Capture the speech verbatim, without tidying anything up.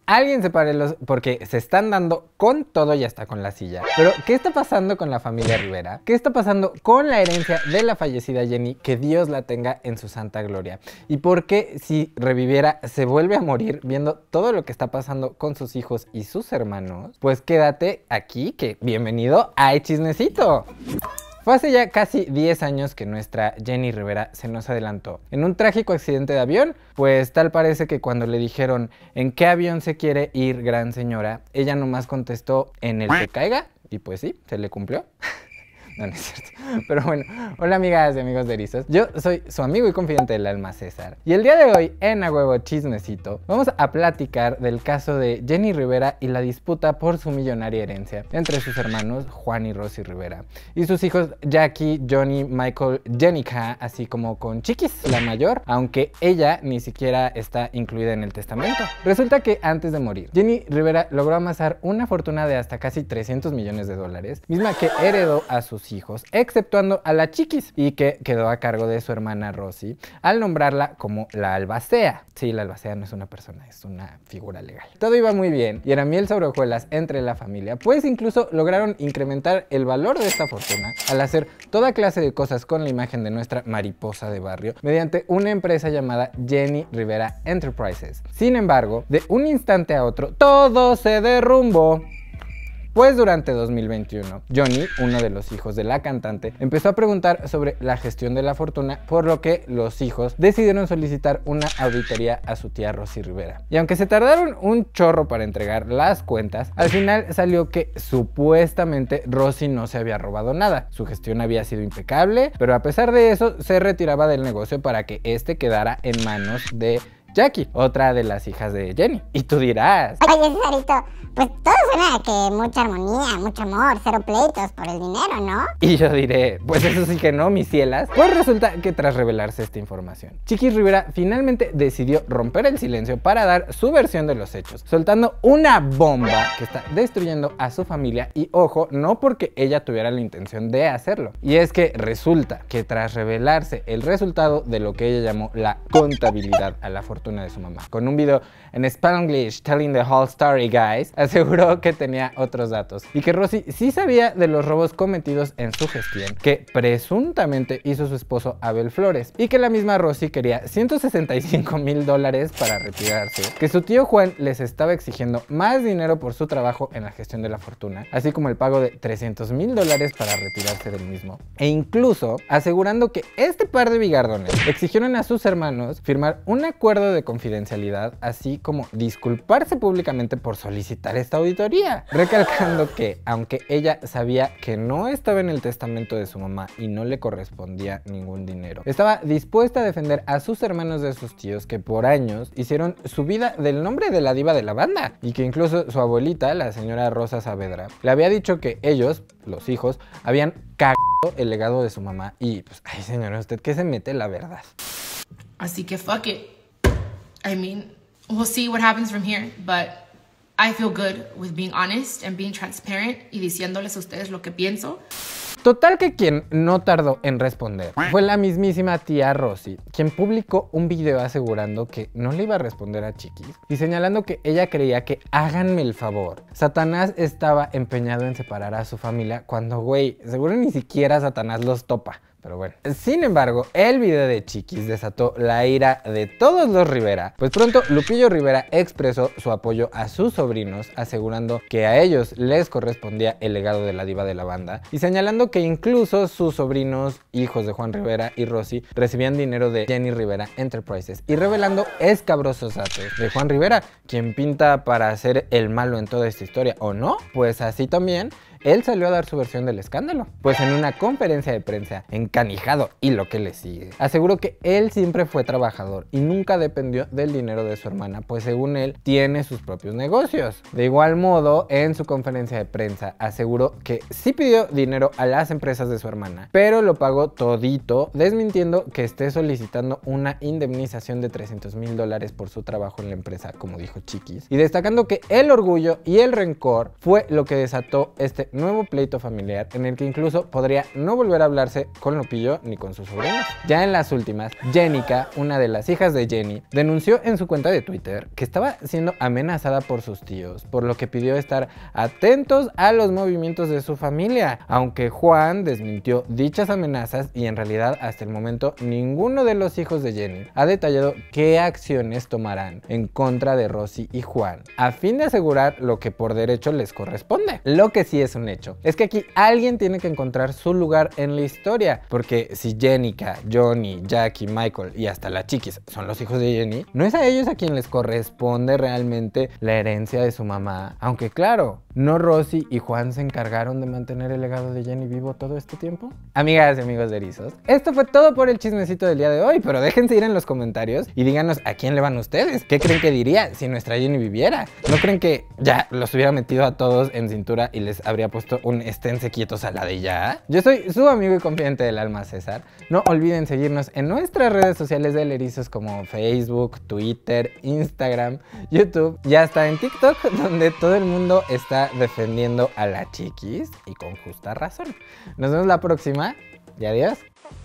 alguien sepárelos porque se están dando con todo y hasta con la silla. Pero, ¿qué está pasando con la familia Rivera? ¿Qué está pasando con la herencia de la fallecida Jenny? Que Dios la tenga en su santa gloria. ¿Y por qué si reviviera se vuelve a morir viendo todo lo que está pasando con sus hijos y sus hermanos? Pues quédate aquí, que bienvenido a El Chismecito. Fue hace ya casi diez años que nuestra Jenny Rivera se nos adelantó. En un trágico accidente de avión, pues tal parece que cuando le dijeron ¿en qué avión se quiere ir, gran señora?, ella nomás contestó en el que caiga, y pues sí, se le cumplió. No, no es cierto. Pero bueno, hola amigas y amigos de Erizos. Yo soy su amigo y confidente del alma, César. Y el día de hoy, en A Huevo Chismecito, vamos a platicar del caso de Jenny Rivera y la disputa por su millonaria herencia entre sus hermanos Juan y Rosy Rivera y sus hijos Jackie, Johnny, Michael, Jenica, así como con Chiquis, la mayor, aunque ella ni siquiera está incluida en el testamento. Resulta que antes de morir, Jenny Rivera logró amasar una fortuna de hasta casi trescientos millones de dólares, misma que heredó a sus hijos, exceptuando a la Chiquis, y que quedó a cargo de su hermana Rosy al nombrarla como la albacea. Sí, la albacea no es una persona, es una figura legal. Todo iba muy bien y era miel sobre hojuelas entre la familia, pues incluso lograron incrementar el valor de esta fortuna al hacer toda clase de cosas con la imagen de nuestra mariposa de barrio mediante una empresa llamada Jenny Rivera Enterprises. Sin embargo, de un instante a otro, todo se derrumbó. Pues durante dos mil veintiuno, Johnny, uno de los hijos de la cantante, empezó a preguntar sobre la gestión de la fortuna, por lo que los hijos decidieron solicitar una auditoría a su tía Rosy Rivera. Y aunque se tardaron un chorro para entregar las cuentas, al final salió que supuestamente Rosy no se había robado nada. Su gestión había sido impecable, pero a pesar de eso se retiraba del negocio para que este quedara en manos de Jackie, otra de las hijas de Jenny. Y tú dirás: oye, Cesarito, pues todo suena a que mucha armonía, mucho amor, cero pleitos por el dinero, ¿no? Y yo diré: pues eso sí que no, mis cielas. Pues resulta que tras revelarse esta información, Chiquis Rivera finalmente decidió romper el silencio para dar su versión de los hechos, soltando una bomba que está destruyendo a su familia. Y ojo, no porque ella tuviera la intención de hacerlo. Y es que resulta que tras revelarse el resultado de lo que ella llamó la contabilidad a la fortuna de su mamá, con un video en Spanglish telling the whole story, guys, aseguró que tenía otros datos y que Rosy sí sabía de los robos cometidos en su gestión, que presuntamente hizo su esposo Abel Flores, y que la misma Rosy quería ciento sesenta y cinco mil dólares para retirarse, que su tío Juan les estaba exigiendo más dinero por su trabajo en la gestión de la fortuna, así como el pago de trescientos mil dólares para retirarse del mismo, e incluso asegurando que este par de bigardones exigieron a sus hermanos firmar un acuerdo de confidencialidad, así como disculparse públicamente por solicitar esta auditoría, recalcando que aunque ella sabía que no estaba en el testamento de su mamá y no le correspondía ningún dinero, estaba dispuesta a defender a sus hermanos de sus tíos, que por años hicieron su vida del nombre de la diva de la banda, y que incluso su abuelita, la señora Rosa Saavedra, le había dicho que ellos, los hijos, habían cagado el legado de su mamá. Y pues, ay señora, ¿usted qué se mete? La verdad. Así que fuck it. I mean, we'll see what happens from here, but I feel good with being honest and being transparent y diciéndoles a ustedes lo que pienso. Total que quien no tardó en responder fue la mismísima tía Rosy, quien publicó un video asegurando que no le iba a responder a Chiquis y señalando que ella creía que, háganme el favor, Satanás estaba empeñado en separar a su familia cuando, güey, seguro ni siquiera Satanás los topa. Pero bueno, sin embargo, el video de Chiquis desató la ira de todos los Rivera, pues pronto Lupillo Rivera expresó su apoyo a sus sobrinos, asegurando que a ellos les correspondía el legado de la diva de la banda, y señalando que incluso sus sobrinos, hijos de Juan Rivera y Rosy, recibían dinero de Jenny Rivera Enterprises, y revelando escabrosos datos de Juan Rivera, quien pinta para ser el malo en toda esta historia, ¿o no? Pues así también él salió a dar su versión del escándalo, pues en una conferencia de prensa, encanijado y lo que le sigue, aseguró que él siempre fue trabajador y nunca dependió del dinero de su hermana, pues según él tiene sus propios negocios. De igual modo, en su conferencia de prensa aseguró que sí pidió dinero a las empresas de su hermana, pero lo pagó todito, desmintiendo que esté solicitando una indemnización de trescientos mil dólares por su trabajo en la empresa, como dijo Chiquis, y destacando que el orgullo y el rencor fue lo que desató este este nuevo pleito familiar en el que incluso podría no volver a hablarse con Lupillo ni con sus sobrinos. Ya en las últimas, Jenica, una de las hijas de Jenny, denunció en su cuenta de Twitter que estaba siendo amenazada por sus tíos, por lo que pidió estar atentos a los movimientos de su familia, aunque Juan desmintió dichas amenazas y en realidad hasta el momento ninguno de los hijos de Jenny ha detallado qué acciones tomarán en contra de Rosy y Juan, a fin de asegurar lo que por derecho les corresponde. Lo que sí es un hecho es que aquí alguien tiene que encontrar su lugar en la historia, porque si Jenica, Johnny, Jackie, Michael y hasta la Chiquis son los hijos de Jenny, no es a ellos a quien les corresponde realmente la herencia de su mamá, aunque claro, ¿no Rosy y Juan se encargaron de mantener el legado de Jenny vivo todo este tiempo? Amigas y amigos de Erizos, esto fue todo por el chismecito del día de hoy, pero déjense ir en los comentarios y díganos a quién le van ustedes. ¿Qué creen que diría si nuestra Jenny viviera? ¿No creen que ya los hubiera metido a todos en cintura y les habría puesto un esténse quietos a la de ya? Yo soy su amigo y confidente del alma, César. No olviden seguirnos en nuestras redes sociales del Erizos como Facebook, Twitter, Instagram, YouTube y hasta en TikTok, donde todo el mundo está defendiendo a la Chiquis y con justa razón. Nos vemos la próxima y adiós.